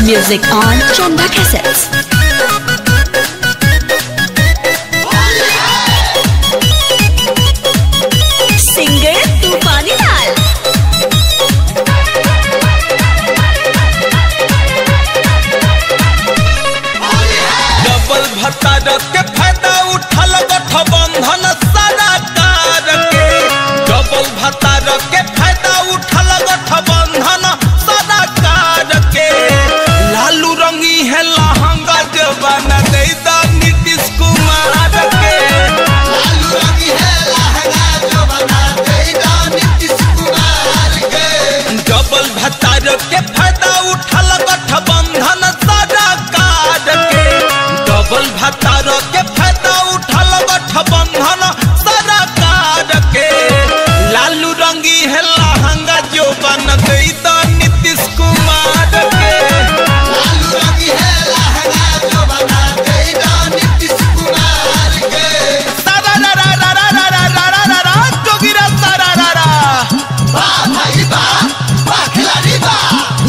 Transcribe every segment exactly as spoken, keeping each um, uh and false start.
Music on Chanda Cassettes. Singer Tufani Lal. Double भत्ता के फायदा उठल गठबंधन सरकार के। डबल भत्ता के फायदा उठल गठबंधन सरकार के। लालू रंगी है लहंगा जवाना दे दा नीतीश कुमार के। लालू रंगी है लहंगा जवाना दे दा नीतीश कुमार के। डबल भत्ता के फायदा उठल गठबंधन सरकार के। डबल भत्ता के फायदा उठल गठबंधन सरकार के। लालू रंगी है लहंगा जो बन गई तो नीतीश कुमार के। लालू रंगी है लहंगा जवाना दे दा नीतीश कुमार के। सारा रा रा रा रा रा रा रा रा रा रा जोगिरा सारा रा रा। वाह भाई वाह, वाह खिलाड़ी वाह।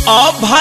अभय